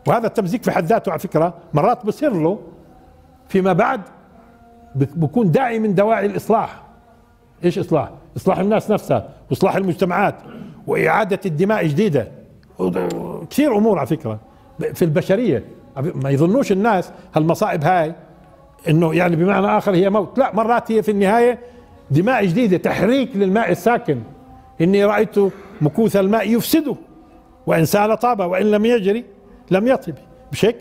وهذا التمزيق في حد ذاته على فكرة مرات بصير له فيما بعد بكون داعي من دواعي الإصلاح. إيش إصلاح؟ إصلاح الناس نفسها وإصلاح المجتمعات وإعادة الدماء جديدة، كثير أمور على فكرة في البشرية. ما يظنوش الناس هالمصائب هاي إنه يعني بمعنى آخر هي موت، لا، مرات هي في النهاية دماء جديدة، تحريك للماء الساكن. إني رأيت مكوث الماء يفسده وإن سال طاب وإن لم يجري لم يطب، مش هيك؟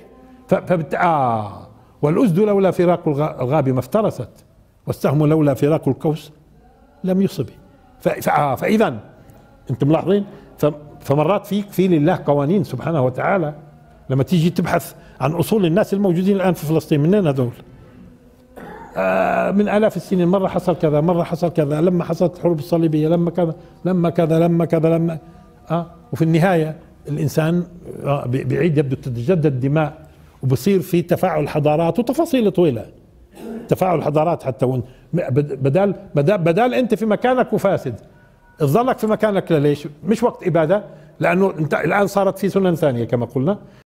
والأسد لولا فراق الغاب ما افترست، والسهم لولا فراق القوس لم يصب. فإذا أنتم ملاحظين، فمرات في لله قوانين سبحانه وتعالى. لما تيجي تبحث عن أصول الناس الموجودين الآن في فلسطين، منين هذول؟ من آلاف السنين، مرة حصل كذا، مرة حصل كذا، لما حصلت الحروب الصليبية، لما كذا لما كذا لما كذا لما وفي النهاية الإنسان بيعيد، يبدو تتجدد الدماء وبصير في تفاعل حضارات وتفاصيل طويلة. تفاعل حضارات حتى بدال أنت في مكانك وفاسد تظلك في مكانك. ليش؟ مش وقت إبادة، لأنه أنت الآن صارت في سنن ثانية كما قلنا.